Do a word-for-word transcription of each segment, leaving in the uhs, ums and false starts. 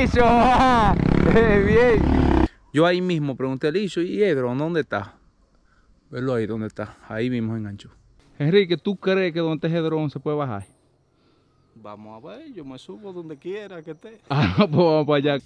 Licho. Bien. Yo ahí mismo pregunté a Licho, ¿y Edron dónde está? Verlo ahí, ¿dónde está? Ahí mismo enganchó. Enrique, ¿tú crees que donde esté Edron se puede bajar? Vamos a ver, yo me subo donde quiera que esté. Ah, pues vamos para allá.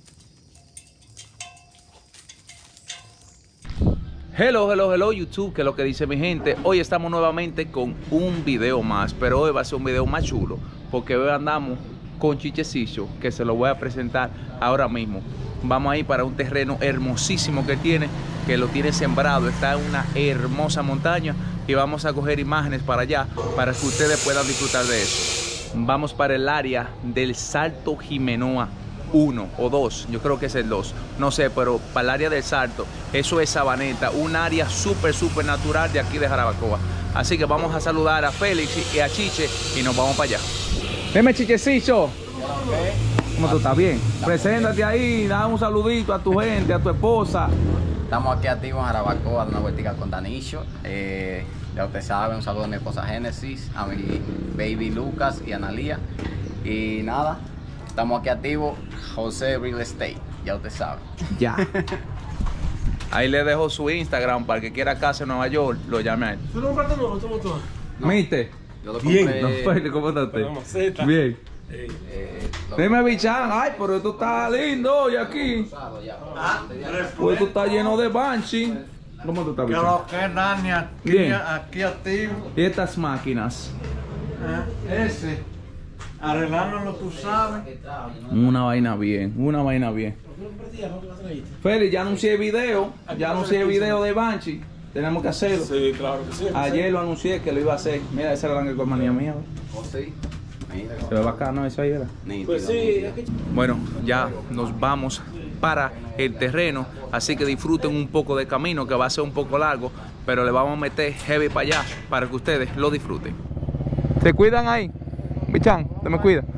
Hello, hello, hello YouTube, que es lo que dice mi gente. Hoy estamos nuevamente con un video más, pero hoy va a ser un video más chulo, porque hoy andamos con Chichecillo, que se lo voy a presentar ahora mismo. Vamos a ir para un terreno hermosísimo que tiene, que lo tiene sembrado, está en una hermosa montaña y vamos a coger imágenes para allá, para que ustedes puedan disfrutar de eso. Vamos para el área del Salto Jimenoa uno o dos, yo creo que es el dos, no sé, pero para el área del Salto, eso es Sabaneta, un área súper, súper natural de aquí de Jarabacoa. Así que vamos a saludar a Félix y a Chiche y nos vamos para allá. Dime, Chichecillo. ¿Cómo tú estás? Bien. Preséntate ahí, da un saludito a tu gente, a tu esposa. Estamos aquí activos en Jarabacoa, de una vueltica con Danicho. Eh, ya usted sabe, un saludo a mi esposa Génesis, a mi baby Lucas y a Analía. Y nada, estamos aquí activos, José Real Estate, ya usted sabe. Ya. Ahí le dejo su Instagram para el que quiera casa en Nueva York, lo llame a él. ¿Tú no compraste nuevo? ¿Tú motor? No. ¿Miste? Yo lo Bien. compré. No, Félix, ¿cómo estás? Bien. Eh, lo- Dime, Bichan, ay, pero esto está lindo hoy aquí. Ah, Pues esto está lleno de Banshee. ¿Cómo tú estás, que Bichan? lo que Dani aquí, Bien. aquí activo. Y estas máquinas. ¿Eh? Ese. Arreglándolo, tú sabes. Una vaina bien, una vaina bien. Félix, ya anuncié el video, ya anuncié el video de Banshee. Tenemos que hacerlo. Sí, claro que sí. Ayer lo anuncié que lo iba a hacer. Mira, esa era la que manía mía. ¿Oh, sí? Mira, Se ve bacano eso ahí, ¿verdad? nítido, Pues sí, nítido. Bueno, ya nos vamos para el terreno, así que disfruten un poco del camino, que va a ser un poco largo, pero le vamos a meter heavy para allá para que ustedes lo disfruten. ¿Se cuidan ahí? Bichan, te me cuida.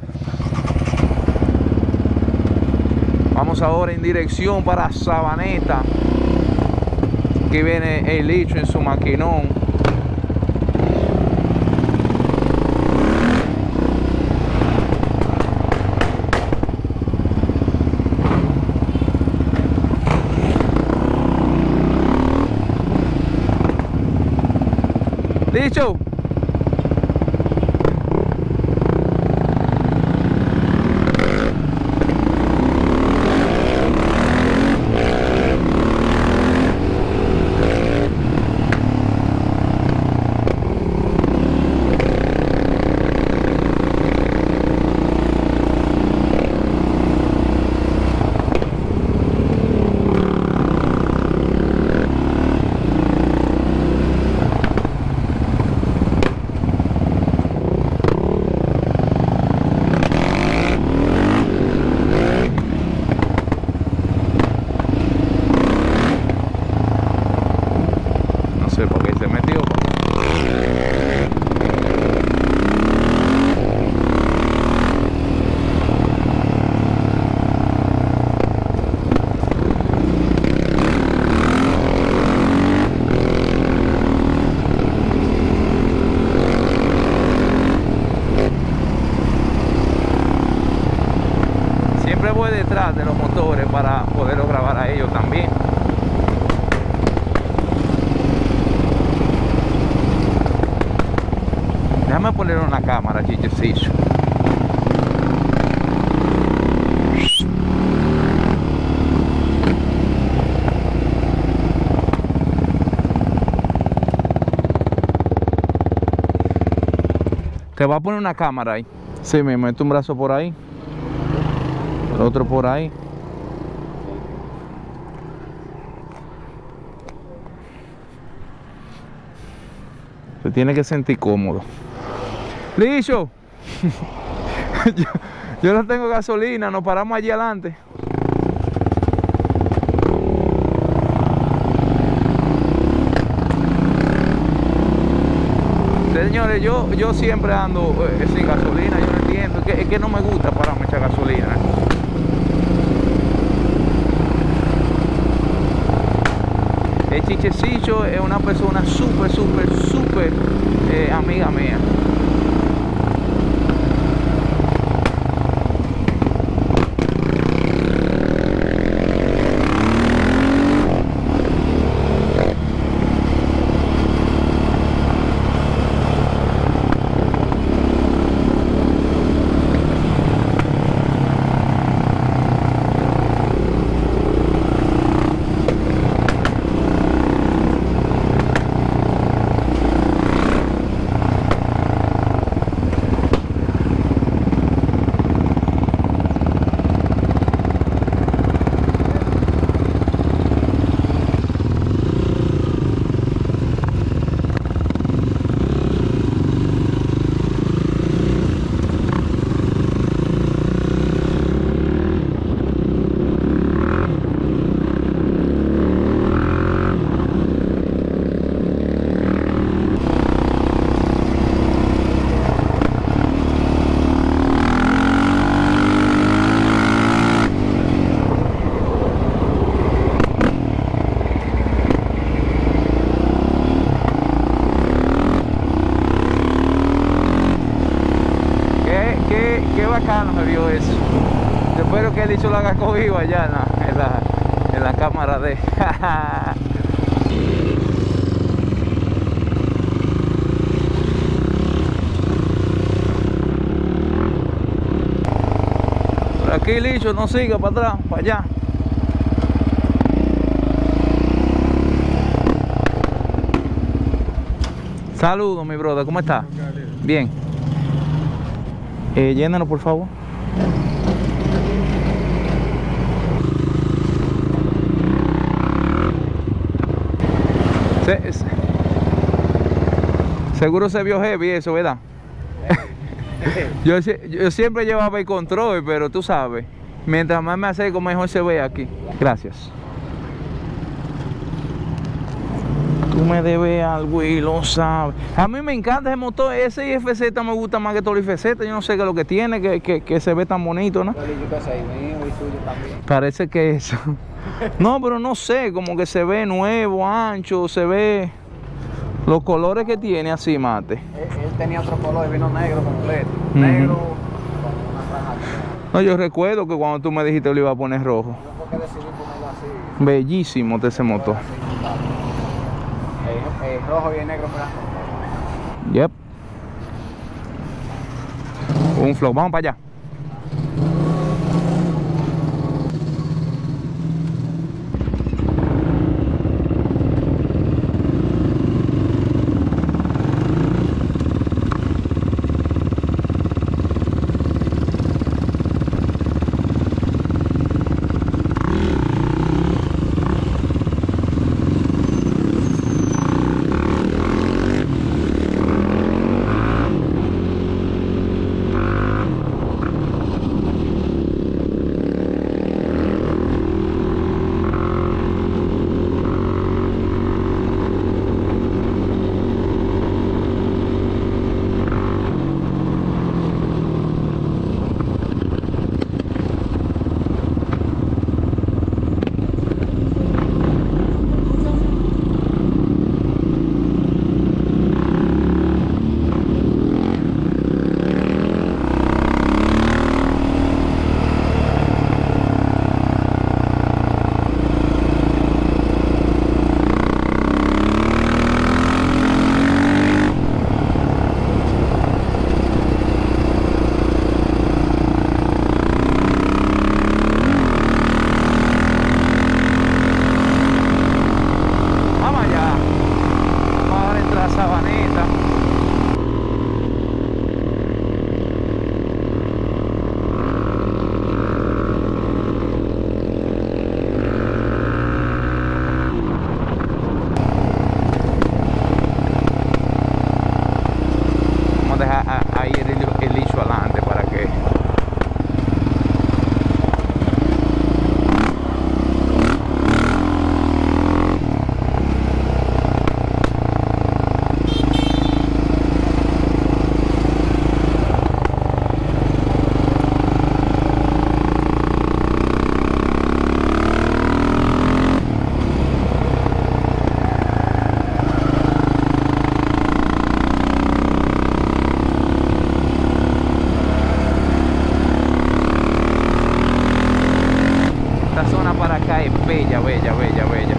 Vamos ahora en dirección para Sabaneta. Aquí viene el Licho en su maquinón. Licho. No sé por qué se metió. Siempre voy detrás de los motores para poderlo grabar a ellos también. Déjame poner una cámara, Chichecillo. Te va a poner una cámara ahí. Sí, me meto un brazo por ahí. El otro por ahí. Se tiene que sentir cómodo. Licho. yo, yo no tengo gasolina, nos paramos allí adelante. Señores, yo, yo siempre ando eh, sin gasolina, yo no entiendo, es que, es que no me gusta pararme a echar gasolina. El Chichecillo es una persona súper, súper, súper eh, amiga mía. bacano se vio eso. Yo espero que el dicho lo haga cogido allá en la, en la, en la cámara de... Por aquí, Licho, no siga para atrás, para allá. Saludos, mi brother, ¿cómo está? Bien. Eh, llénanos, por favor. Se, se, seguro se vio heavy eso, ¿verdad? yo, yo siempre llevaba el control, pero tú sabes, mientras más me acerco, mejor se ve aquí. Gracias. Tú me debes algo y lo sabes. A mí me encanta ese motor. Ese I F Z me gusta más que todo el I F Z. Yo no sé qué es lo que tiene, que, que, que se ve tan bonito, ¿no? Parece que eso. No, pero no sé, como que se ve nuevo, ancho, se ve los colores que tiene así, mate. Él, él tenía otro color, vino negro completo. Uh-huh. Negro con una franja. No, yo recuerdo que cuando tú me dijiste lo iba a poner rojo. Yo porque decidí ponerlo así. Bellísimo de ese motor. El, el rojo y el negro para Yep. Un flow, vamos para allá. Bella, bella, bella, bella.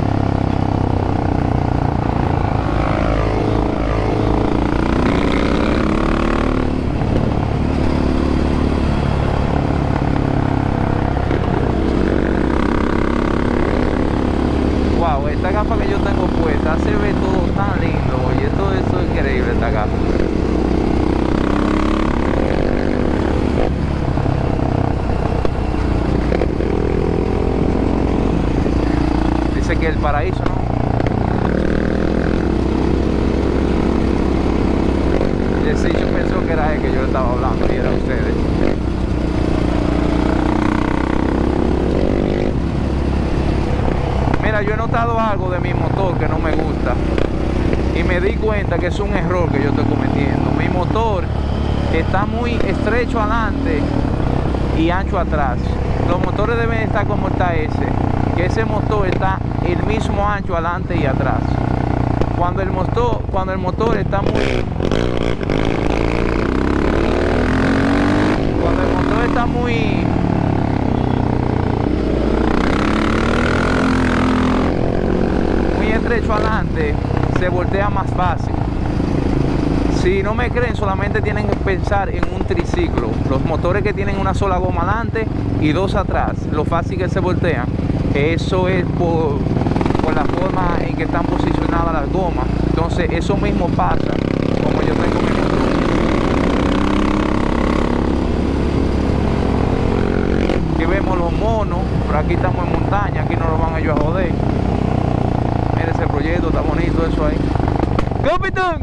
Wow, esta gafa que yo tengo puesta se ve todo tan lindo. Oye, todo eso es increíble, esta gafa. Que el paraíso, ¿no? Y el sitio pensó que era él que yo estaba hablando y era ustedes. Mira, yo he notado algo de mi motor que no me gusta y me di cuenta que es un error que yo estoy cometiendo. Mi motor está muy estrecho adelante y ancho atrás. Los motores deben estar como está ese, que ese motor está el mismo ancho adelante y atrás. Cuando el motor, cuando el motor está muy cuando el motor sea más fácil. Si no me creen, solamente tienen que pensar en un triciclo. Los motores que tienen una sola goma adelante y dos atrás, lo fácil que se voltean, eso es por, por la forma en que están posicionadas las gomas. Entonces eso mismo pasa como yo tengo mi motor. Aquí vemos los monos, por aquí estamos en montaña, aquí no lo van ellos a joder. Mira ese proyecto, está bonito eso ahí. ¡Capitán!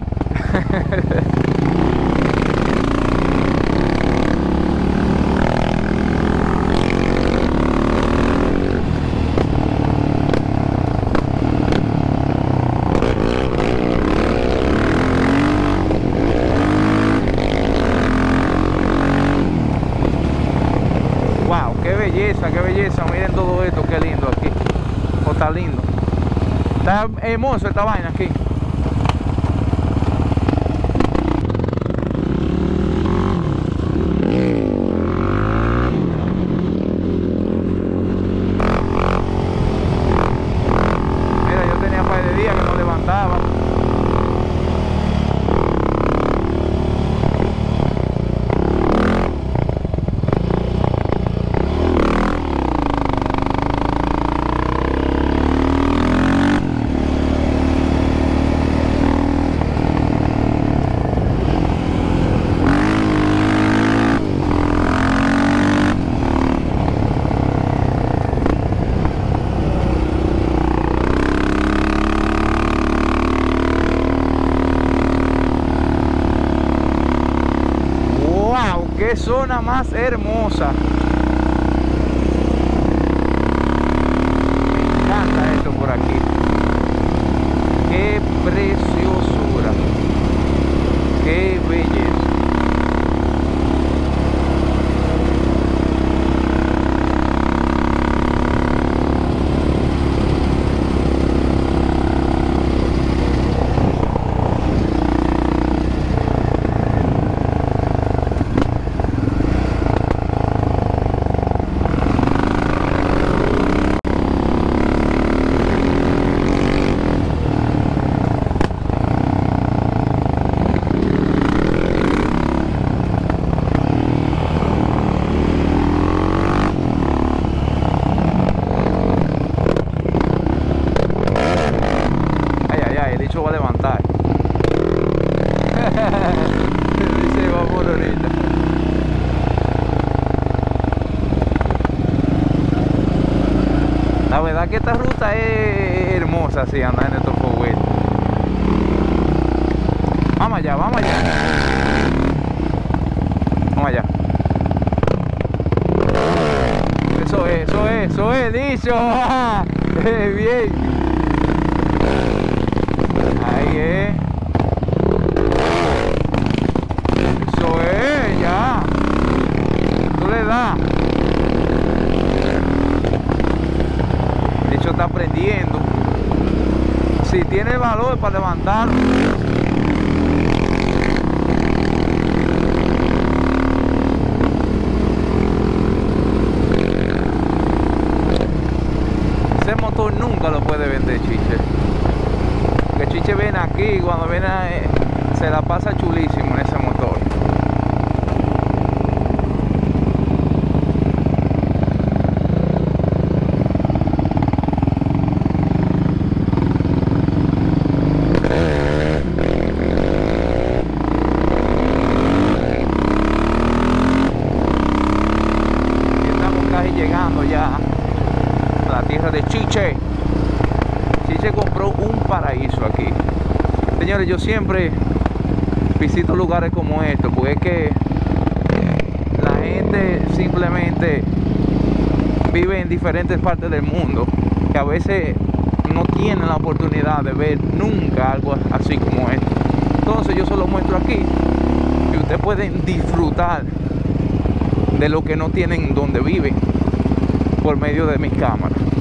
Wow, qué belleza, qué belleza. Miren todo esto, qué lindo aquí. Oh, está lindo. Está hermoso esta vaina aquí. ¡Qué zona más hermosa! Me encanta esto por aquí. ¡Qué preciosura! ¡Qué belleza! Va a levantar. Dice va por ahorita. La verdad que esta ruta es hermosa así andar en estos foguetes. Vamos allá, vamos allá. Vamos allá. Eso es, eso es, eso es, dicho. Bien. Ahí es. Eso es, ya. Tú le das. De hecho está prendiendo. Si tiene el valor para levantarlo. Ese motor nunca lo puede vender, Chiche. Que Chiche viene aquí, cuando viene eh, se la pasa chulísimo en ese motor. Y estamos casi llegando ya a la tierra de Chiche. Chiche compró un paraíso aquí. Señores, yo siempre visito lugares como estos porque es que la gente simplemente vive en diferentes partes del mundo que a veces no tienen la oportunidad de ver nunca algo así como esto. Entonces yo se lo muestro aquí y ustedes pueden disfrutar de lo que no tienen donde viven por medio de mis cámaras.